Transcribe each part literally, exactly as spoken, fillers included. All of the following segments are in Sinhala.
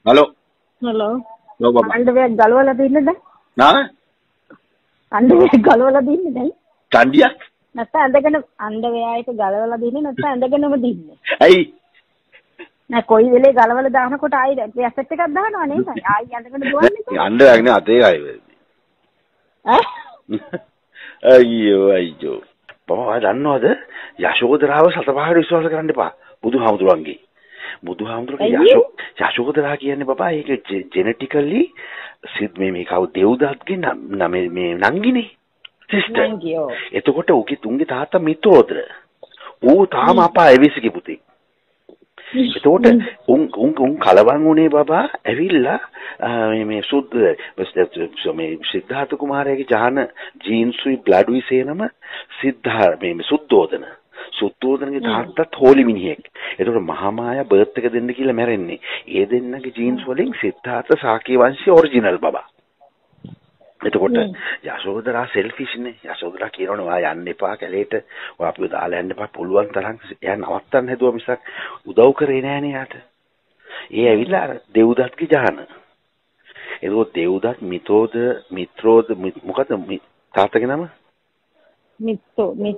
Halo. Halo. Halo Bapak. Underwear galwala තින්නද? Nah? Underwear galවලා දින්නේ නැයි? Candiyak? නැත්නම් ඇඳගෙන underwear එක ගලවලා දින්නේ නැත්නම් ඇඳගෙනම දින්නේ. ඇයි? නෑ කොයි වෙලේ ගලවලා දානකොට ආයි ඇසෙට් එකක් දානවා නේද? ආයි ඇඳගෙන දුවන්නේ. underwear නේ අතේ ආයි. ඈ? අයියෝ අයියෝ. බබා ඔයා දන්නවද? යශෝදරාව සතපහට විශ්වාස කරන්න එපා. බුදුහාමුදුරන්ගේ. බුදුහාමුදුරගේ යශෝ යශෝදරා කියන්නේ බබා ඒක ජෙනටිකලි සිත් මේ මේ කවු දෙව්දත්ගේ නම මේ නංගිනේ. සිස්ටර්. නංගියෝ. එතකොට උගේ තුන්ගේ තාත්තා මිත්‍රෝදර. ඌ තාම අපා එවිසිගේ පුතේ. එතකොට උන් උන් උන් කලවම් උනේ බබා ඇවිල්ලා මේ මේ සුද්ධ මේ සිද්ධාර්ථ කුමාරයාගේ ජාන ජීන්සුයි බ්ලඩ්ුයි සේනම සිද්ධා මේ සුද්ධෝදන සුද්ධෝදනගේ තාත්තත් හෝලි මිනිහෙක්. එතකොට මහා මායා බර්ත් එක දෙන්න කියලා මැරෙන්නේ. ඒ දෙන්නගේ ජීන්ස් වලින් සිද්ධාර්ථ සාකේ වංශයේ ඔරිජිනල් බබා. එතකොට යශෝදරා සෙල්ෆිෂ් නේ. යශෝදරා කියනවනේ ඔයා යන්න එපා කැලේට. ඔයා අපිව දාලා යන්න එපා පුළුවන් තරම් එයා නවත්තන්න හැදුවා මිසක් උදව් කරේ නෑනේ යාට. ඒ ඇවිල්ලා අර දෙව්දත්ගේ ජාන. එතකොට දෙව්දත් මිතෝද මිත්‍රෝද මොකද තාත්තගේ නම? මිත්‍රෝ මිත්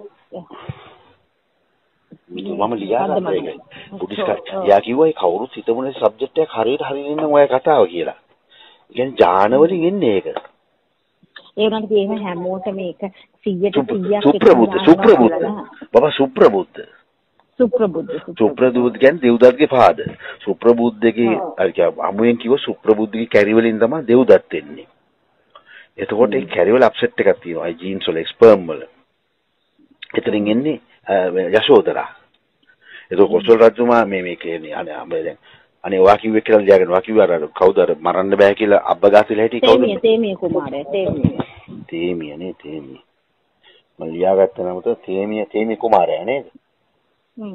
මම ලියා ගත්තා ඒක. පුඩිස් යා කිව්වා ඒ කවුරුත් හිතමුනේ සබ්ජෙක්ට් එක හරියට හරියට නම් ඔය කතාව කියලා. ඒ කියන්නේ ජානවලින් එන්නේ ඒක. ඒ වුණාට කියන හැමෝටම මේක සියයට සියයක් සුප්‍රබුද්ධ සුප්‍රබුද්ධ බබා සුප්‍රබුද්ධ සුප්‍රබුද්ධ සුප්‍රබුද්ධ කියන්නේ දෙව්දත්ගේ ෆාදර්. සුප්‍රබුද්ධගේ අර කිය අමුයෙන් කිව්ව සුප්‍රබුද්ධගේ කැරි වලින් තමයි දෙව්දත් එන්නේ. එතකොට ඒ කැරි වල අප්සෙට් එකක් තියෙනවා. ඒ ජීන්ස් වල ස්පර්ම් වල. එතනින් එන්නේ යශෝදරා. ඒක කොසල් රජතුමා මේ මේ කියන්නේ අනේ අම්බේ දැන් අනේ ඔයා කිව්වේ කියලා ලියාගෙන ඔයා කිව්වා අර කවුද අර මරන්න බෑ කියලා අබ්බගාසිලා හිටියේ කවුද? තේමිය තේමිය කුමාරයා තේමිය. තේමිය නේ තේමිය. මම ලියාගත්ත නම තමයි තේමිය තේමිය කුමාරයා නේද? හ්ම්.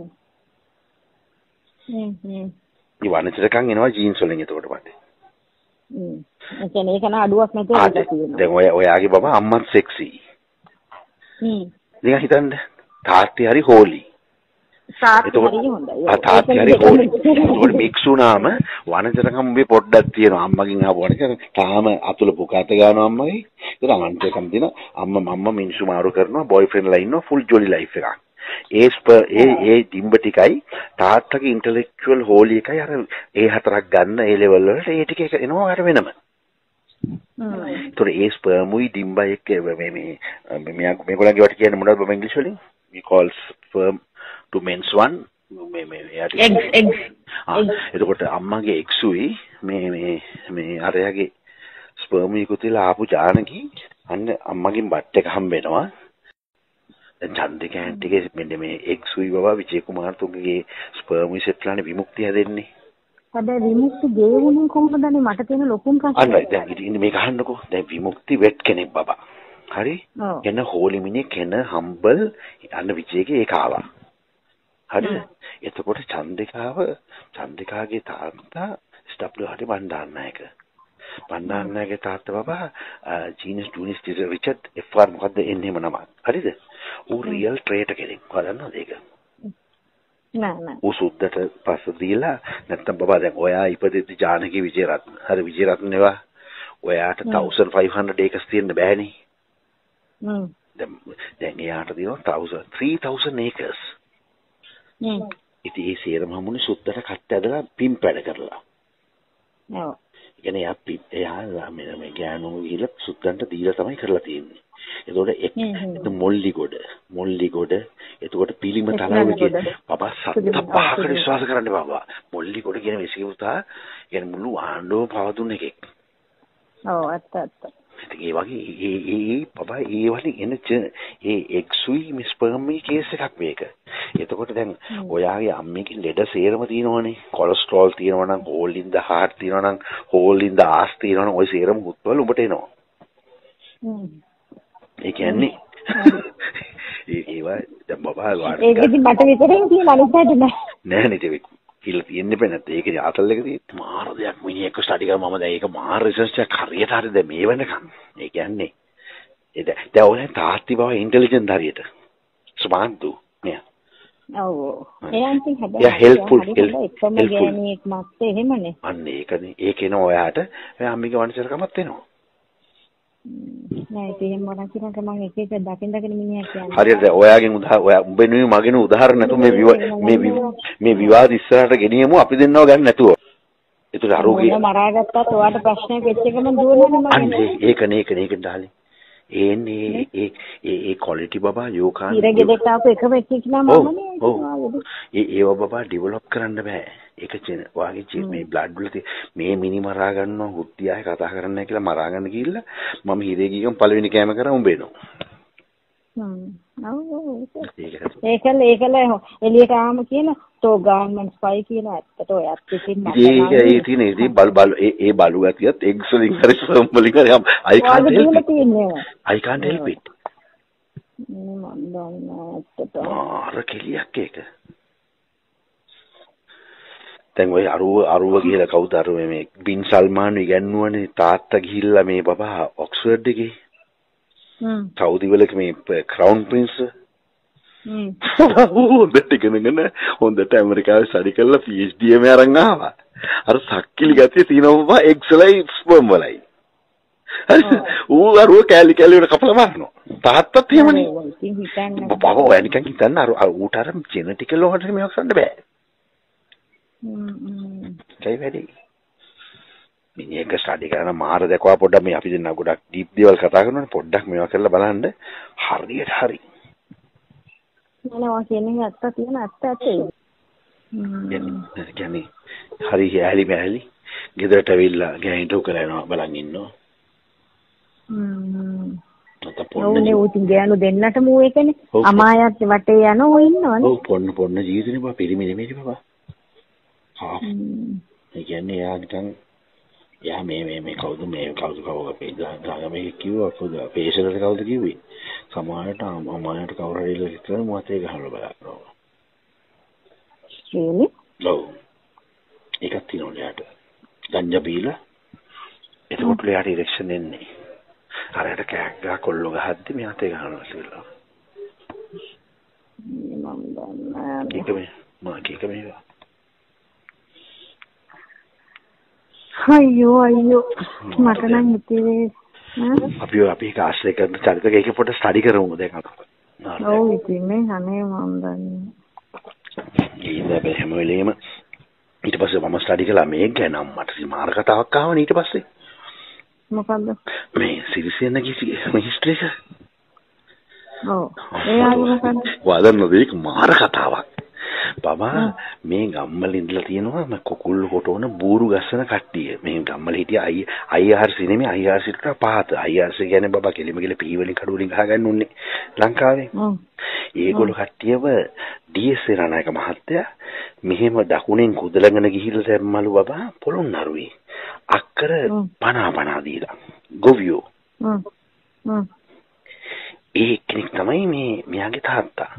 හ්ම් හ්ම්. ඉවන්නතරකන් එනවා ජීන්ස් වලින් එතකොට මට. හ්ම්. ඒ කියන්නේ ඒක න අඩුවක් නැතුව තියෙනවා. දැන් ඔය ඔයාගේ බබා අම්මත් සෙක්සි. හ්ම්. නිකන් හිතන්න තාත්ති හරි හෝලි. තාත්ති හරි හොඳයි. ආ තාත්ති හරි හෝලි. ඒකට මික්ස් වුණාම වනතරකම් මේ පොඩ්ඩක් තියෙනවා අම්මගෙන් ආවොනේ. තාම අතුල පුකාත ගන්නවා අම්මගේ. ඒක අනන්තකම් දින අම්මා මම්මා මිනිස්සු මාරු කරනවා බොයිෆ්‍රෙන්ඩ්ලා ඉන්නවා ෆුල් ජොලි ලයිෆ් එකක්. ඒ ඒ ඒ ඩිම්බ ටිකයි තාත්තගේ ඉන්ටෙලෙක්චුවල් හෝලි එකයි අර ඒ හතරක් ගන්න ඒ ලෙවල් වලට ඒ ටික එනවා අර වෙනම. හ්ම්. ඒතර ඒ ස්පර්මුයි ඩිම්බයි එක්ක මේ මේ මේගොල්ලන්ගේ වට කියන්නේ මොනවද බබ ඉංග්‍රීසි වලින්? we call sperm to men's one මේ මේ eggs eggs. එතකොට අම්මගේ එක්ස් උයි මේ මේ මේ අරයාගේ ස්පර්ම් එකතු වෙලා ආපු ජානකි අන්න අම්මගෙන් බට් එක හම්බ වෙනවා. දැන් චන්දික ඇන්ටිගේ මෙන්න මේ එක්ස් උයි බබා විජේ කුමාරතුංගගේ ස්පර්ම් උයි සෙට්ලානේ විමුක්තිය දෙන්නේ. හැබැයි විමුක්ති ගෙවුනේ කොහොමද නේ මට තියෙන ලොකුම ප්‍රශ්නේ. අන්න දැන් ඉතින් මේක අහන්නකෝ. දැන් විමුක්ති වෙට් කෙනෙක් බබා. හරි? එන හෝලි මිනිහ කෙන හම්බල් අන්න විජේගේ ඒක ආවා. හරිද? එතකොට චන්දිකාව චන්දිකාගේ තාත්තා ස්ටප්ලු හරි බණ්ඩාරනායක. බණ්ඩාරනායකගේ තාත්තා බබා ජීනස් ජූනිස් රිචඩ් එෆ් ආර් මොකද්ද එන්නේම නම. හරිද? ඌ රියල් ට්‍රේටර් කෙනෙක්. හොදන්නවද ඒක? නෑ නෑ. ඌ සුද්දට පස්ස දීලා නැත්තම් බබා දැන් ඔයා ඉපදෙද්දි ජානකි විජේරත්න. හරි විජේරත්න නෙවා. ඔයාට ෆයිව් හන්ඩ්‍රඩ් ඒකස් තියෙන්න බෑනේ. හ්ම්. දැන් දැන් එයාට තියෙනවා ත්‍රී තවුසන්ඩ් ඒකස්. හ්ම්. ඉතින් ඒ සේරම හමුනේ සුද්දට කට්ට ඇදලා පින් පැඩ කරලා. ඔව්. ඒ කියන්නේ එයා පින් එයා මේ මේ ගෑනු ගිහලා සුද්දන්ට දීලා තමයි කරලා තියෙන්නේ. එතකොට එක් මොල්ලි ගොඩ මොල්ලි ගොඩ එතකොට පිළිම තලාවකේ බබා සත්ත පහකට විශ්වාස කරන්න බබා. මොල්ලි ගොඩ කියන විශ්වවිතා කියන්නේ මුළු ආණ්ඩුවම පවතුන එකෙක්. ඔව් ඇත්ත ඇත්ත. ඒ වගේ ඒ ඒ බබා ඒ වලින් එන ඒ එක්සුයි මිස්පර්මී කේස් එකක් මේක. එතකොට දැන් ඔයාගේ අම්මගේ ලෙඩ සේරම තියෙනවනේ. කොලෙස්ටරෝල් තියෙනවා නම්, හෝල් ඉන් ද හાર્ට් තියෙනවා නම්, හෝල් ඉන් ද ආස් තියෙනවා නම් ඔය සේරම හුත්වල උඹට එනවා. හ්ම්. ඒ කියන්නේ ඒ ඒවා දැන් බබා වාර ඒක ඉතින් මට විතරේ තියෙන අනිත් නෑ. නෑ නේ ඒක කියලා තියෙන්නේ බෑ නැත්නම් ඒකේ ආතල් එක තියෙන්නේ මාර දෙයක් මිනිහෙක් ස්ටඩි කරා මම දැන් ඒක මාර රිසර්ච් එකක් හරියට හරියට දැන් මේ වෙනකන් ඒ කියන්නේ ඒ දැන් ඔය තාත්ති බව ඉන්ටෙලිජන්ට් හරියට ස්මාර්ට් දු නෑ ඔව්. එයාන්ට හැබැයි යා හෙල්ප්ෆුල් එකම ගෑණියෙක් මත් එහෙමනේ. අන්න ඒකනේ. ඒකේන ඔයාට ඔයා අම්මිගේ වංශකමත් එනවා. නෑ ඒක එහෙම මොනවා කියනක මම එක එක දකින් දකින් මිනිහා කියන්නේ. හරියට ඔයාගෙන් උදා ඔයා උඹෙනුයි මගෙනුයි උදාහරණ නැතුව මේ මේ මේ විවාද ඉස්සරහට ගෙනියමු අපි දෙන්නව ගන්න නැතුව. ඒතර අරෝගිය මරාගත්තත් ඔයාට ප්‍රශ්නයක් වෙච්ච එකම දුවනවනේ මම. අන්නේ ඒකනේ ඒකනේ ඒක ඩාලි. ඒන්නේ ඒ ඒ ඒ ක්වොලිටි බබා යෝකාන් ඉරගෙදට ආපු එකම එකෙක් නම මමනේ. ඒ ඒව බබා ඩෙවලොප් කරන්න බෑ. ඒක චෙන වාගේ මේ බ්ලඩ් වල මේ මිනි මරා ගන්නවා හුත්තියයි කතා කරන්නේ නැහැ කියලා මරා ගන්න ගිහිල්ලා මම හිරේ ගියම පළවෙනි කෑම කරා උඹේනවා. ඒකල ඒකල එළියට ආම කියන තෝ ගාර්මන්ට්ස් පයි කියන ඇත්තට ඔයත් ඉතින් මට ඒක ඒ තියෙන ඉතින් බල් බල් ඒ ඒ බලු ගතියත් එග්ස් වලින් හරි සම් වලින් හරි I can't help it I can't help it මම දන්නා ඇත්තට ආර කෙලියක් ඒක දැන් ඔය අරුව අරුව කියලා කවුද අරුව මේ බින් සල්මාන් ඉගන්නුවනේ තාත්තා ගිහිල්ලා මේ බබා ඔක්ස්ෆර්ඩ් එකේ හ්ම් සෞදි වල මේ ක්‍රවුන් ප්‍රින්ස් හ්ම් හොඳට ඉගෙනගෙන හොඳට ඇමරිකාවේ ස්ටඩි කරලා P H D එකම අරන් ආවා. අර සක්කිලි ගැතිය තියෙනවා එක්ස්ලයි ස්පර්ම් වලයි. ඌ අරුව කැලි කැලි වල කපලා මාරනවා. තාත්තත් එහෙමනේ. බබා ඔය නිකන් හිතන්න අර ඌට අර ජෙනටිකල් වලට මේක කරන්න බෑ. හ්ම් හ්ම්. ඒ වැඩි. මිනිහෙක් ස්ටඩි කරන මාර දැකවා පොඩ්ඩක් මේ අපි දෙන්නා ගොඩක් ඩීප් දේවල් කතා කරනවානේ පොඩ්ඩක් මේවා කරලා බලන්න හරියට හරි. නෑ කියන්නේ ඇත්ත තියෙන ඇත්ත ඇත්තේ. කියන්නේ හරි ඇලි මැලි ගෙදරට ඇවිල්ලා ගෑනිට උකලා යනවා බලන් ඉන්නවා. හ්ම්. ඔව්නේ උතින් ගෑනු දෙන්නට මූ එකනේ. අමායත් වටේ යන ඔය ඉන්නවනේ. ඔව් පොන්න පොන්න ජීවිතේ බා පිරිමි නෙමෙයි බබා. හා. ඒ කියන්නේ යා නිකන් යා මේ මේ මේ කවුද මේ කවුද කවුද අපේ ගා මේ කිව්වා කවුද පේෂන්ට් කවුද කිව්වේ සමහරට අමායට කවුරු හරි ඉල්ල හිටලා මොහොතේ ගහලා බලනවා. really? ඔව්. ඒකත් තියෙනවා යාට. ගංජා බීලා එතකොට යාට ඉරෙක්ෂන් එන්නේ. අරයට කෑක් ගහ කොල්ල ගහද්දි මෙයාතේ ගහනවා කියලා. මම දන්නා. ඒක මේ මා කීක මේවා. අයියෝ අයියෝ මට නම් හිතේ අපි අපි ආශ්‍රය කරන චරිතක ඒක පොඩ්ඩක් ස්ටඩි කරමු දැන් අපි. ඔව් ඉතින් මේ අනේ මම දන්නේ. ඊට හැම වෙලේම ඊට පස්සේ මම ස්ටඩි කළා මේක ගැන මට මාර කතාවක් ආවනේ ඊට පස්සේ. මොකද්ද? මේ සිරිසෙන්න කිසි මේ හිස්ටරි එක. ඔව්. ඒ ආයේ මොකද්ද? වදන්න දෙයක මාර කතාවක්. බබා මේ ගම්වල ඉඳලා තියෙනවා මම කොකුල්ල කොටවන බూరు ගස්සන කට්ටිය. මේ ගම්වල හිටිය අය I R C නෙමෙයි I R C ට පහත. I R C කියන්නේ බබා කෙලිම කෙල පී වලින් කඩු වලින් ගහගන්න උන්නේ ලංකාවේ. ඒගොල්ලෝ කට්ටියව D S රණායක මහත්තයා මෙහෙම දකුණෙන් කුදලගෙන ගිහිල්ලා දැම්මලු බබා පොළොන්නරුවේ. අක්කර පනා පනා දීලා. ගොවියෝ. හ්ම්. හ්ම්. ඒ කෙනෙක් තමයි මේ මෙයාගේ තාත්තා.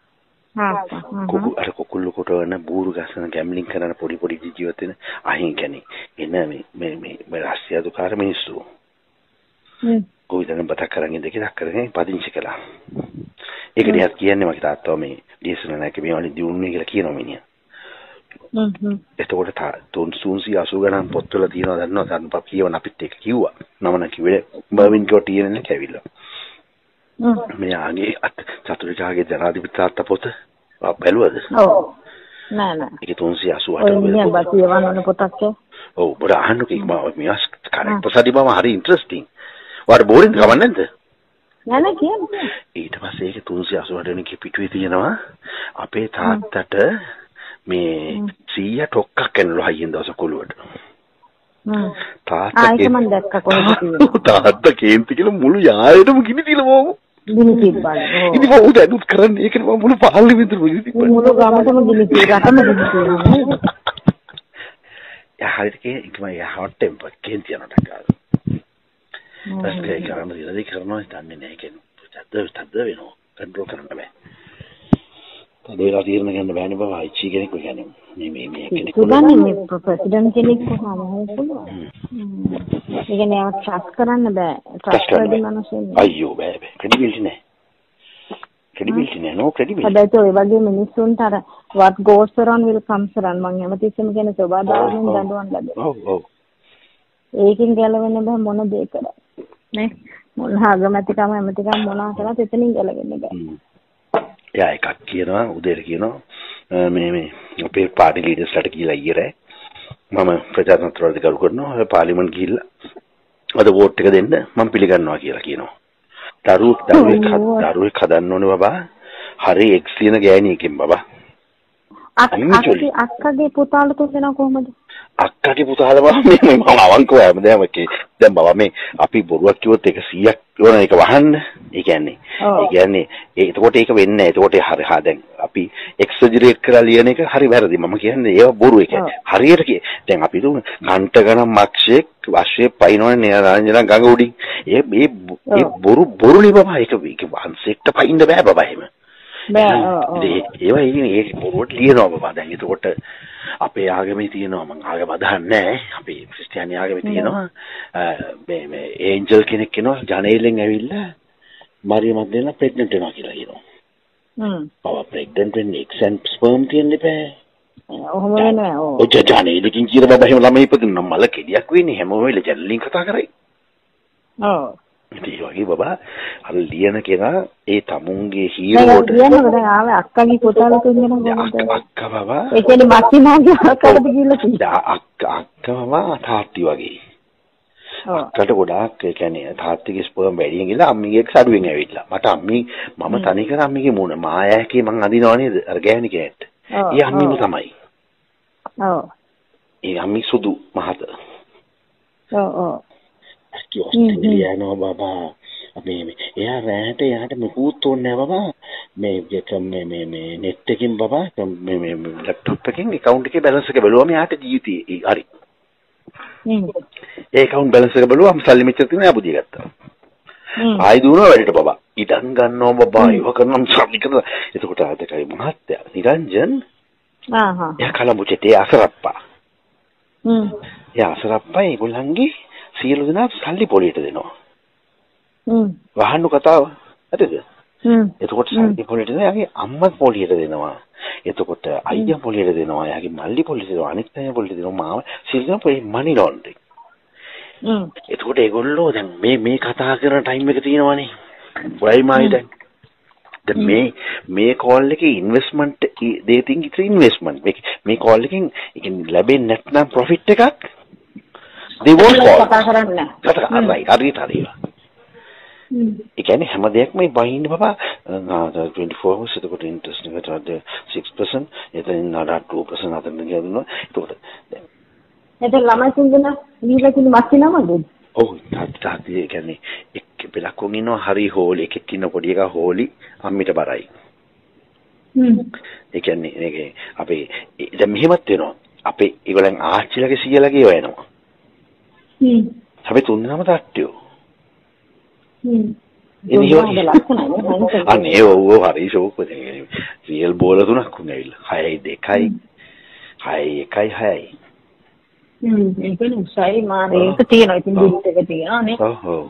අර කොකුල්ල කොටවන බూరు ගස්සන ගැම්ලින් කරන පොඩි පොඩි ජීවිත වෙන අහින් කියන්නේ එන මේ මේ මේ රාශියදුකාර මිනිස්සු. හ්ම්. කොයිදන බතක් කරන් ඉඳ කියලා කරගෙන පදිංචි කළා. ඒක දිහා කියන්නේ මගේ තාත්තා මේ දේශන නැකේ මේ වගේ දියුන්නේ කියලා කියනවා මිනිහා. හ්ම් හ්ම්. එතකොට තුන්සිය අසූ ගණන් පොත්වල තියෙනවා දන්නවා දන්පා කියවන අපිත් ඒක කිව්වා. නම නම් කිව්වේ බර්වින් කෝ තියෙන එක ඇවිල්ලා. හ්ම්. මෙයාගේ චතුරිකාගේ ජනාධිපති තාත්තා පොත බැලුවද? ඔව්. නෑ නෑ. ඒක තුන්සිය අසූ අට ඔය මිනිහා බතිය වන්නන පොතක් ඒ. ඔව් බර අහන්න කි මම මියස් කරේ පසඩි බම හරි ඉන්ටරෙස්ටිං. වාට බෝරින්ද ගමන් නැද්ද? නෑ නෑ කියන්නේ. ඊට පස්සේ ඒක තුන්සිය අසූ අට වෙනි පිටුවේ තියෙනවා අපේ තාත්තට මේ සීයා ටොක්කක් කනලු හයියෙන් දවස කොළුවට. හ්ම්. තාත්තා ඒක මම දැක්ක කොහෙද තියෙන්නේ. තාත්තා කේන්ති කියලා මුළු යායටම ගිනි තියලා මොකෝ. ගිනි තිබ්බා. ඉතින් මම උදේ අලුත් කරන්නේ ඒක නේ මුළු පාර්ලිමේන්තුවම ගිනි තිබ්බා. මුළු ගමටම ගිනි තිබ්බා. රටම ගිනි තිබ්බා. යා හරියට කේ ඉක්ම යා හොට් ටෙම්පර් කේන්ති යනට ගාලා. ඊට කරන දේ කරනවා දන්නේ නැහැ කියන්නේ. තද්ද තද්ද වෙනවා. කන්ට්‍රෝල් කරන්න බෑ. තදේලා තීරණ ගන්න බෑනේ බබා. අයිචි කෙනෙක් කියන්නේ මේ මේ මේ කෙනෙක්. සුබන්නේ මේ ප්‍රෙසිඩන්ට් කෙනෙක් කොහොමද පුළුවන්? ඒ කියන්නේ ට්‍රස්ට් කරන්න බෑ. ට්‍රස්ට් කරන මිනිස්සු. අයියෝ බෑ බෑ. ක්‍රෙඩිබිලිටි නැහැ. credibility නෑ no credibility. හැබැයි ඔය වගේ මිනිස්සුන්ට අර what goes around will comes around මම හැමතිස්සෙම කියන සබදායෙන් දඬුවම් ලැබෙනවා. ඔව් ඔව්. ඒකෙන් ගැලවෙන්න බෑ මොන දේ කරා. නේ මොන ආගමැතිකම හැමතිකම මොනවා කරත් එතනින් ගැලවෙන්න බෑ. එයා එකක් කියනවා උදේට කියනවා මේ මේ අපේ පාර්ටි ලීඩර්ස්ලාට කියලා ඊයරේ මම ප්‍රජාතන්ත්‍රවාදී කරු කරනවා පාර්ලිමේන්තු ගිහිල්ලා අද වෝට් එක දෙන්න මම පිළිගන්නවා කියලා කියනවා. දරුවෙක් දරුවෙක් දරුවෙක් හදන්න ඕනේ බබා. හරි එක්ස් කියන ගෑණියකින් බබා. අක්කගේ අක්කගේ පුතාලට තුන්දෙනා කොහමද? අක්කගේ පුතාලා බබා මේ මම අවංකව හැමදාම කි දැන් බබා මේ අපි බොරුවක් කිව්වොත් ඒක සීයක් ඕන එක වහන්න. ඒ කියන්නේ ඒ කියන්නේ ඒකෝට ඒක වෙන්නේ නැහැ. ඒකෝට හරි හා දැන් අපි එක්සජරේට් කරලා ලියන එක හරි වැරදි. මම කියන්නේ ඒව බොරු එක. හරියට කිය. දැන් අපි දුන්න කන්ට ගණන් මක්ෂේ වශයේ පයින්නෝනේ නේරාංජන ගඟ උඩින්. ඒ මේ ඒ බොරු බොරුනේ බබා. ඒක ඒක වංශෙක්ට පයින්න බෑ බබා එහෙම. බෑ. ඒවා ඒ බොරුවට ලියනවා බබා. දැන් ඒකෝට අපේ ආගමේ තියෙනවා මම ආගම අදහන්නේ නැහැ. අපේ ක්‍රිස්තියානි ආගමේ තියෙනවා මේ මේ ඒන්ජල් කෙනෙක් කෙනවා ජනේලෙන් ඇවිල්ලා මරියමක් දෙන්න ප්‍රෙග්නන්ට් වෙනවා කියලා කියනවා. හ්ම්. බබා ප්‍රෙග්නන්ට් වෙන්නේ එක්ස් ඇන්ඩ් ස්පර්ම් තියෙන්නේ බෑ. ඔහොම වෙනවා. ඔය ජනේලකින් කියලා බබා එහෙම ළමයි ඉපදුන මල කෙඩියක් වෙන්නේ හැම වෙලේ ජනේලෙන් කතා කරයි. ඔව්. ඒ වගේ බබා අර ලියන කෙනා ඒ තමුන්ගේ හීරෝට ලියනකොට දැන් ආවේ අක්කගේ පුතාලා තුන්දෙනා කොහොමද? අක්කා බබා. ඒ කියන්නේ මස්සිනාගේ අක්කාට ගිහිල්ලා තියෙනවා. අක්කා අක්කා බබා තාත්ති වගේ. අක්කට ගොඩාක් ඒ කියන්නේ තාත්තිගේ ස්පර්ම් වැඩියෙන් ගිහලා අම්මිගේ සඩුවෙන් ඇවිල්ලා. මට අම්මි මම තනි කර අම්මිගේ මූණ මායාකේ මං අදිනව නේද? අර ගෑණි කෑට. ඒ අම්මිම තමයි. ඔව්. ඒ අම්මි සුදු මහත. ඔව් ඔව්. ඔස්ට්‍රේලියානෝ බබා මේ මේ එයා රැට යාට මොකුත් ඕනේ නැහැ බබා මේ මේ මේ මේ net එකකින් බබා මේ මේ ලැප්ටොප් එකකින් account එකේ balance එක බලුවම යාට ජීවිතේ හරි ඒ account balance එක බලුවම සල්ලි මෙච්චර තියෙනවා යා බුදිය ගත්තා ආයි දුවනවා වැඩට බබා ඉඩම් ගන්නවා බබා ඒව කරනම් සල්ලි කරලා එතකොට ආදකයි මහත්තයා නිරංජන් ආ හා එයා කලමුචේ අසරප්පා හ්ම් එයා අසරප්පා ඒගොල්ලන්ගේ සියලු දෙනා සල්ලි පොලියට දෙනවා. හ්ම්. වහන්නු කතාව. හරිද? හ්ම්. එතකොට සල්ලි පොලියට දෙනවා. යාගේ අම්මා පොලියට දෙනවා. එතකොට අයියා පොලියට දෙනවා. යාගේ මල්ලි පොලියට දෙනවා. අනිත් අය පොලියට දෙනවා. මාව සියලු දෙනා පොලි මනි ලොන්ඩරින්. හ්ම්. එතකොට ඒගොල්ලෝ දැන් මේ මේ කතා කරන ටයිම් එක තියෙනවනේ. වයි මායි දැන්. දැන් මේ මේ කෝල් එකේ investment they think it's investment. මේ මේ කෝල් එකෙන් ලැබෙන්නේ නැත්නම් ප්‍රොෆිට් එකක් they won't call. කතා කරන්නේ. කතා කරන්නේ. හරියට හරියට. හ්ම්. ඒ කියන්නේ හැම දෙයක්ම මේ බහින්න බබා twenty-four hours එතකොට ඉන්ට්‍රස්ට් එකට six percent එතනින් නඩ two percent අතරින් ගියනවා. එතකොට දැන් එතන ළමයි සින්දන දීලා කිලි මස් වෙනවද? ඔව් තාත්තා ඒ කියන්නේ එක් පෙලකුන් ඉන්නවා හරි හෝලි එකෙක් ඉන්න පොඩි එකා හෝලි අම්මිට බරයි. හ්ම්. ඒ කියන්නේ මේක අපේ දැන් මෙහෙමත් වෙනවා. අපේ ඒගොල්ලන් ආච්චිලගේ සීයලගේ වෙනවා. හ්ම්. අපි තුන්දෙනාම තට්ටියෝ. හ්ම්. ඉතින් අනේ ඔව් හරි ෂෝක් වෙන්නේ. රියල් බෝල තුනක් උන් ඇවිල්ලා. හයයි දෙකයි. හයයි එකයි හයයි. හ්ම්. ඒක නුසයි මානේ ඒක තියෙනවා. ඉතින් බිට් එක තියෙනවා නේ. ඔව් ඔව්.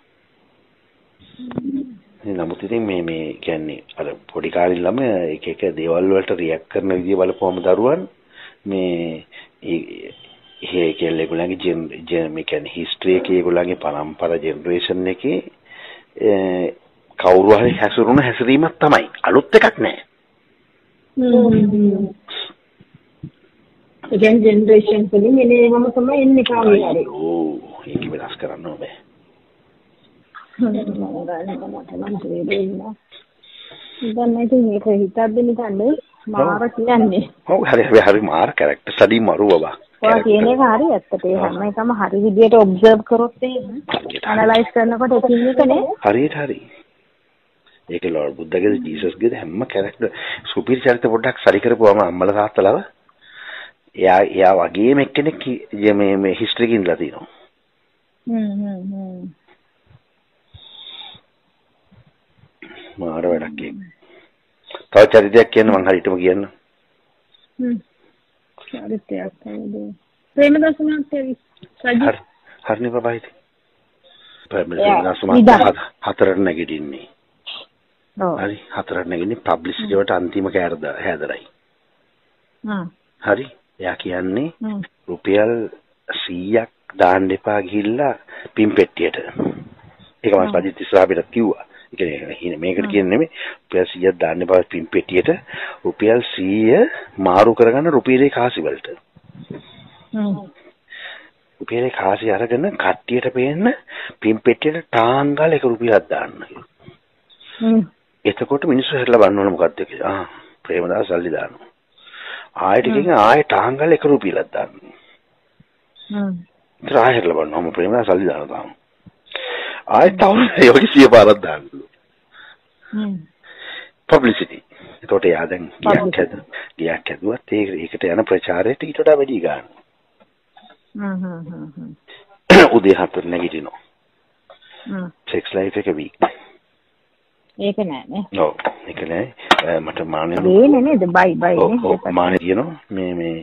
නමුත් ඉතින් මේ මේ කියන්නේ අර පොඩි කාලේ ළමයා එක එක දේවල් වලට රියැක්ට් කරන විදිය බලපුවම දරුවන් මේ ඒ කියන්නේ ඒගොල්ලන්ගේ ජෙන මේ කියන්නේ හිස්ටරි එකේ ඒගොල්ලන්ගේ පරම්පරා ජෙනරේෂන් එකේ කවුරු හරි හැසිරුණ හැසිරීමක් තමයි අලුත් එකක් නෑ. හ්ම්. ඒ ජෙනරේෂන් වලින් එනේම තමයි එන්නේ කාමේ හරි. ඕ ඒක වෙනස් කරන්න ඕනේ. හ්ම් මම ගන්න දැන් මේක මේක හිතද්දි නිකන් මාර කියන්නේ. ඔව් හරි හරි හරි මාර කැරක්ටර් ස්ටඩි මරු බබා. ඔය කියන එක හරි ඇත්තට ඒ හැම එකම හරි විදියට ඔබ්සර්ව් කරොත් එහෙම ඇනලයිස් කරනකොට එකින් එකනේ. හරියට හරි. ඒක ලෝඩ් බුද්ධගේ ජීසස්ගේ හැම කැරක්ටර් සුපිරි චරිත පොඩ්ඩක් සරි කරපුවම අම්මලා තාත්තලාව එයා එයා වගේම එක්කෙනෙක් මේ මේ හිස්ටරි එකකින් ඉඳලා තිනවා. හ්ම් හ්ම් හ්ම්. මාර වැඩක් ඒක. තව චරිතයක් කියන්න මං හරියටම කියන්න. හ්ම්. චරිතයක් තමයි. ප්‍රේමදාස මහත්තයා සජි. හරිනේ බබා හිටි. ප්‍රේමදාස මහත්තයා හතරට නැගිටින්නේ. ඔව්. හරි හතරට නැගින්නේ පබ්ලිසිටි වලට අන්තිම කෑර හැදරයි. හ්ම්. හරි. එයා කියන්නේ හ්ම්. රුපියල් සීයක් දාන්න එපා ගිහිල්ලා පින්පෙට්ටියට. ඒක මම සජිත් ඉස්සරහට කිව්වා. ඒ කියන්නේ මේකට කියන්නේ නෙමෙයි රුපියල් සීයක් දාන්න එපා පින්පෙට්ටියට රුපියල් සීය මාරු කරගන්න රුපියලේ කාසි වලට. හ්ම්. රුපියලේ කාසි අරගෙන කට්ටියට පේන්න පින්පෙට්ටියට ටාංගල් එක රුපියලක් දාන්න. හ්ම්. එතකොට මිනිස්සු හිතලා බලන්න ඕන මොකද්ද කියලා. ආ ප්‍රේමදාස සල්ලි දානවා. ආයෙත් ටිකකින් ආයෙ ටාංගල් එක රුපියලක් දාන්න. හ්ම්. ඉතින් ආයෙ හිතලා බලන්න ඕම ප්‍රේමදාස සල්ලි දානවා තාම. ආයෙත් තව ඒ වගේ සිය පාරක් දාන්න. හ්ම්. පබ්ලිසිටි. එතකොට යා දැන් ගියක් හැද ගියක් හැදුවත් ඒක ඒකට යන ප්‍රචාරයට ඊට වඩා වැඩි ගන්න. හ්ම් හ්ම් හ්ම් හ්ම්. උදේ හතර නැගිටිනවා. හ්ම්. සෙක්ස් ලයිෆ් එක වීක්. ඒක නෑ නේ. ඔව් ඒක නෑ මට මානෙ නෑ නේද බයි බයි නේ. ඔව් මානෙ කියනවා මේ මේ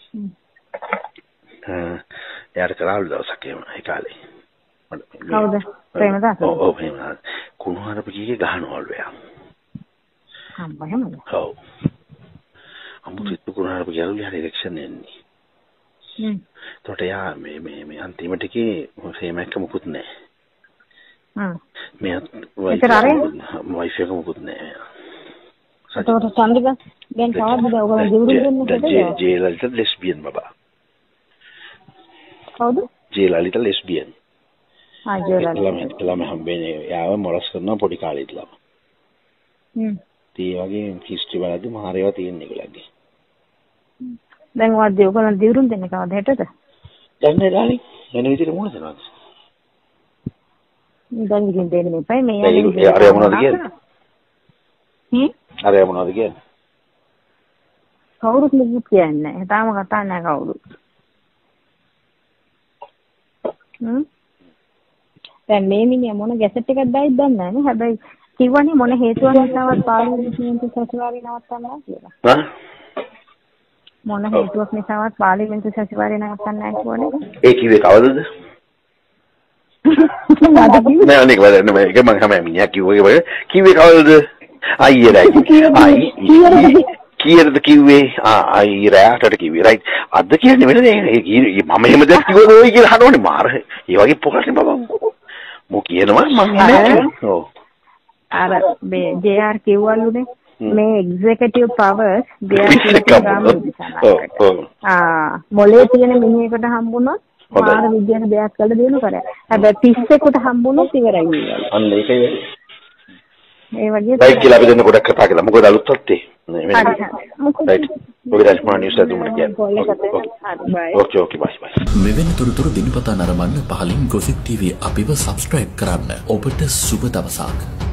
යාර කරාවු දවසක් එහෙම ඒ කාලේ. කවුද? ප්‍රේමදාස. ඔව් ඔව් ප්‍රේමදාස. කුණුහරුප කීයේ ගහනවලු එයා. හම්බ හැමද? ඔව්. අමුතුත් කුණුහරුප ගියලු යාර ඉලෙක්ෂන් එන්නේ. හ්ම්. ඒකට යා මේ මේ මේ අන්තිමට කී හේමැක්ක මුකුත් නෑ. හ්ම්. මේ ඒක රාරේ වයිෆ් එක මුකුත් නෑ. ඒකට චන්ද්‍රික දැන් කවද්ද ඔයගොල්ලෝ දිවුරුම් දෙන්නේ ජේ ජේ ලලිත ලෙස්බියන් බබා. කවුද? J Lalith lesbian. ආ ජේ ලලිත. ළමයි ළමයි හම්බෙන්නේ යාව මොලස් කරනවා පොඩි කාලේ ඉඳලම. හ්ම්. ඒ වගේ හිස්ටරි වලදී මහරේවා තියෙන එකලගේ. දැන් වාද්‍ය ඔයගොල්ලෝ දිවුරුම් දෙන්නේ කවද හෙටද? දැන් නෑ ඩාලි. එන විදිහට මොනවද කරන්නේ? දැන් ඉතින් දෙන්නේ නැපයි මේ ඒ අරය මොනවද කියන්නේ? හ්ම්? අරය මොනවද කියන්නේ? කවුරුත් ලිපි කියන්නේ නැහැ. තාම කතා නැහැ කවුරුත්. හ්ම්? දැන් මේ මිනිහා මොන ගැසට් එකක් දායිද දන්නේ නැහැ නේ. හැබැයි කිව්වනේ මොන හේතුවක් නිසාවත් පාර්ලිමේන්තු සැසිවාරය නවත්තන්න කියලා. හා? මොන හේතුවක් නිසාවත් පාර්ලිමේන්තු සැසිවාරය නවත්තන්න නැහැ කිව්වනේ. ඒ කිව්වේ කවදද? නෑ අනික වැඩ නෑ ඒක මම හැම මිනිහා කිව්වේ කිව්වේ කවදද? අයියලා අයි කීයටද කිව්වේ? ආ අයි රැටට කිව්වේ රයිට්. අද කියන්නේ වෙන දේ මම එහෙම දෙයක් කිව්වද ඔය කියලා අහනවනේ මාර. ඒ වගේ පොකටනේ බබා. මෝ කියනවා මම නෑ. ඔව්. අර මේ ජේ ආර් කිව්වලුනේ මේ එක්සිකියුටිව් පවර්ස් දෙයක් ආ මොලේ තියෙන මිනිහෙකුට හම්බුනොත් මාර විද්‍යාවේ දෙයක් කළ දිනු කරා. හැබැයි පිස්සෙකුට හම්බුනොත් ඉවරයි නේද? අන්න ඒකයි. ඒ වගේ ලයික් කියලා අපි දෙන්න ගොඩක් කතා කළා. මොකද අලුත් තත්ත්වේ. රයිට්. ඔය දැන් මම නිවුස් එකක් දුන්නා කියන්නේ. ඕකේ ඕකේ බයි බයි. මෙවැනි තොරතුරු දිනපතා නරඹන්න පහලින් ගොසිප් ටීවී අපිව සබ්ස්ක්‍රයිබ් කරන්න. ඔබට සුබ දවසක්.